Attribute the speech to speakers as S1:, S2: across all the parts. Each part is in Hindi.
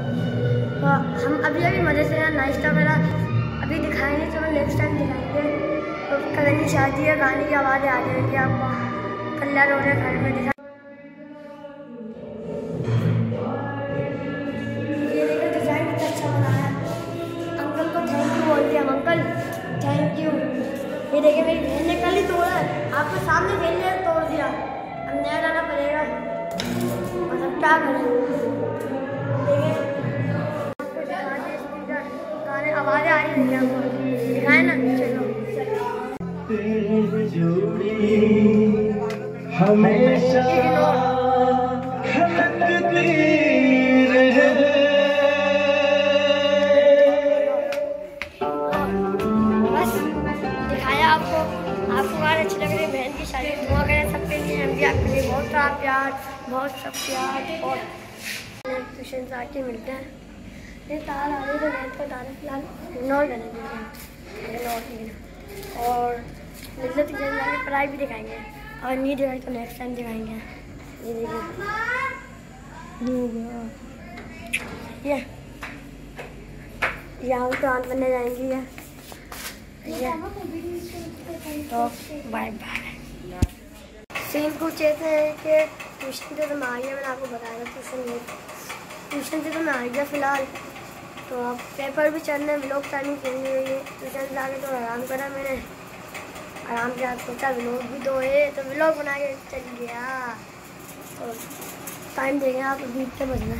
S1: तो हम अभी मज़े से नाश्ता करा, अभी दिखाएंगे, चलो नेक्स्ट टाइम दिखाएंगे। तो कल की शादी है, गाने की आवाज़ें आ जाएंगी आपको, कल्ला रोने घर में दिखा। ये देखो डिज़ाइन कितना अच्छा बना है। अंकल को थैंक यू बोल दिया, अंकल थैंक यू। ये देखिए मेरी बहन ने कल ही तोड़ा, आपके सामने बहन ने तोड़ दिया, अब नया लाना पड़ेगा, मतलब क्या करें। देखिए गाने आवाज़ें आ रही है आपको, दिखाए ना, चलो
S2: हमेशा खलकती रहे।
S1: बस दिखाया आपको, आपको गाने अच्छे लग रहे, बहन की शादी दुआ करें सबके लिए, हम भी आपके लिए बहुत सारा प्यार, बहुत सब प्यार। और ट्यूशन से आके मिलते हैं। ये तार आ रही है तो नेट पर तार फिलहाल इग्नोर करेंगे और मिलते ट्यूशन जाके पढ़ाई भी दिखाएंगे, और नहीं दिखाई तो नेक्स्ट टाइम दिखाएंगे। ये देखिए ये यहाँ प्लान बनने जाएंगी है। तो बाय बाय। सीन कुछ ऐसे है कि ट्यूशन से तो मैं आ गया, मैंने आपको बताया ट्यूशन से तो मैं आ गया फिलहाल। तो अब पेपर भी चलने, व्लॉग टाइमिंग चेंज हुई है, ट्यूशन से आके तो आराम करा मैंने, आराम से आज सोचा व्लॉग भी दो है तो व्लॉग बना के चल गया। तो टाइम देंगे आप, अभी इतने बजना।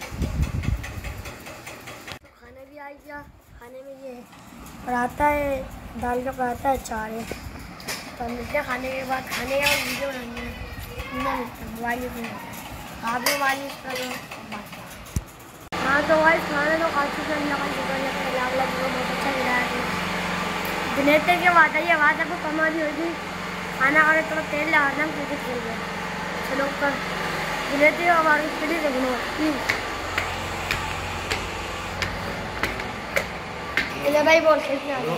S1: खाना भी आ गया, खाने में ये पराठा है, दाल का पराठा है, चार है। तो मिलते हैं खाने के बाद, खाने के बाद वीडियो बनाएंगे, मोबाइल यूज आप भी मोबाइल यूज़ कर लो। हाँ तो भाई खाना तो काफ़ी अल्लाह का शुक्र है, अल्लाह बहुत अच्छा मिला है। जनरेटर की आवाज़ आई, आवाज़ आपको कम आ रही होगी, खाना खा के थोड़ा तेल लगाना, क्रिकेट खेल गया चलो ऊपर जनरेटर की आवाज़ प्लीज़ देखो प्लीज़। भाई बोल खेलते हैं,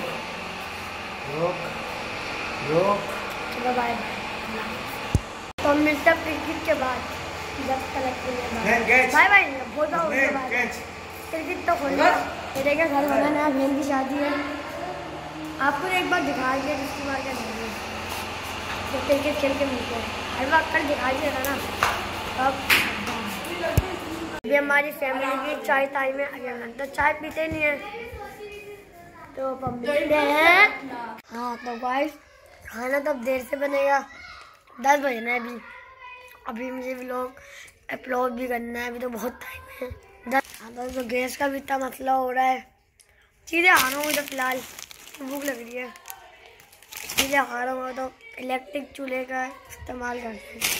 S1: चलो बाय। तो मिलता क्रिकेट के बाद, जब कलेक्ट बाय बाय बोल रहा हूँ, क्रिकेट तो खोल मेरे क्या घर वाला नया बहन की शादी है, आपको एक बार दिखा दिया, जिसकी बार क्या नहीं तो क्रिकेट खेल के मिलते हैं, हर बार कल दिखा दिया था ना। अब अभी हमारी फैमिली की चाय टाइम है, अगर तो चाय पीते नहीं है तो अब मिलते हैं। हाँ तो गाइस खाना तो अब देर से बनेगा, 10 बजना है अभी, अभी मुझे व्लॉग अपलोड भी करना है, अभी तो बहुत टाइम है। 10 तो गैस का भी इतना मसला हो रहा है, चीज़ें खा रहा हूँ तो फिलहाल भूख लग रही है, चीज़ें खा रहा हूँ तो इलेक्ट्रिक चूल्हे का इस्तेमाल करते हैं।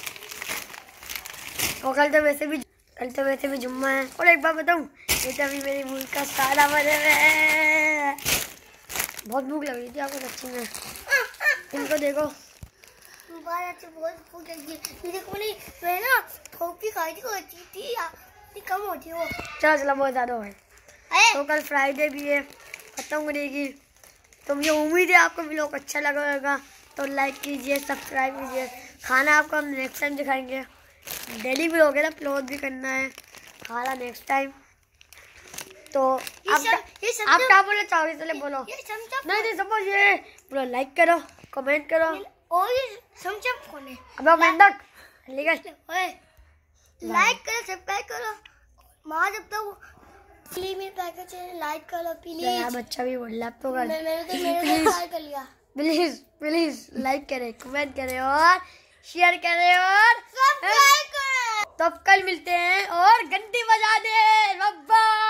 S1: और कल तो वैसे भी जुम्मा है। और एक बार बताऊँ, ये तो अभी मेरी भूख का सारा बने में बहुत भूख लग रही थी आपको सच्ची में, इनको देखो मैं ना थोपी खाई थी कम होती वो, चलो बहुत ज़्यादा हो गए। तो कल फ्राइडे भी है, खत्म करेगी, तो मुझे उम्मीद है आपको व्लॉग अच्छा लगा होगा, तो लाइक कीजिए, सब्सक्राइब कीजिए। खाना आपको हम नेक्स्ट टाइम दिखाएंगे, डेली व्लॉग है ना, अपलोड भी करना है खाना नेक्स्ट टाइम। तो आप क्या बोले चाहोगे, चले बोलो। नहीं सपोज ये बोलो, लाइक करो, कमेंट करो, अब मेंढक लाइक करो, सब्सक्राइब करो, माँ जब तक लाइक करो प्लीज। बच्चा भी बोल रहा तो प्लीज लाइक करें, कमेंट करें और शेयर करें और सब्सक्राइब करें। तो अब कल मिलते हैं और घंटी बजा दे। बाय।